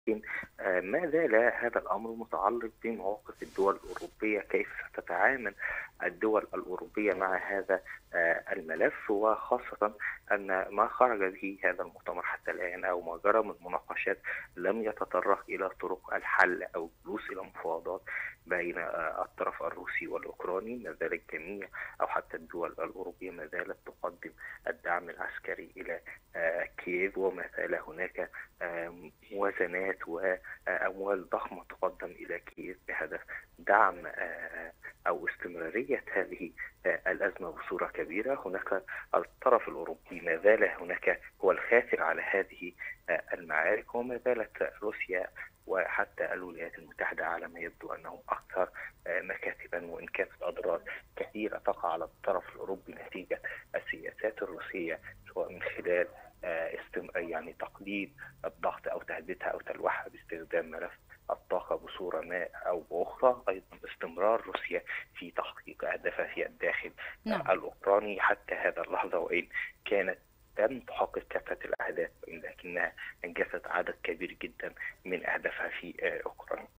لكن ما زال هذا الأمر متعلق بمواقف الدول الأوروبية، كيف ستتعامل الدول الأوروبية مع هذا الملف، وخاصة أن ما خرج به هذا المؤتمر حتى الآن أو ما جرى من مناقشات لم يتطرق إلى طرق الحل أو الجلوس إلى مفاوضات بين الطرف الروسي والأوكراني. ما زال الجميع أو حتى الدول الأوروبية ما زالت تقدم الدعم العسكري إلى كييف، وما زال هناك موازنات وأموال ضخمة تقدم إلى كييف بهدف دعم أو استمرارية هذه الأزمة بصورة كبيرة. هناك الطرف الأوروبي ما زال هناك هو الخاسر على هذه المعارك، وما زالت روسيا وحتى الولايات المتحدة على ما يبدو أنهم أكثر مكاسبا، وإن كانت الأضرار كثيرة تقع على الطرف الأوروبي نتيجة السياسات الروسية، سواء من خلال يعني تقليد الضغط أو تهديدها أو تلويحها باستخدام ملف الطاقة بصورة ما أو بأخرى. أيضا استمرار روسيا في تحقيق أهدافها في الداخل نعم. الأوكراني حتى هذا اللحظة، وإن كانت لم تحقق كافة الأهداف لكنها أنجزت عدد كبير جدا من أهدافها في أوكرانيا.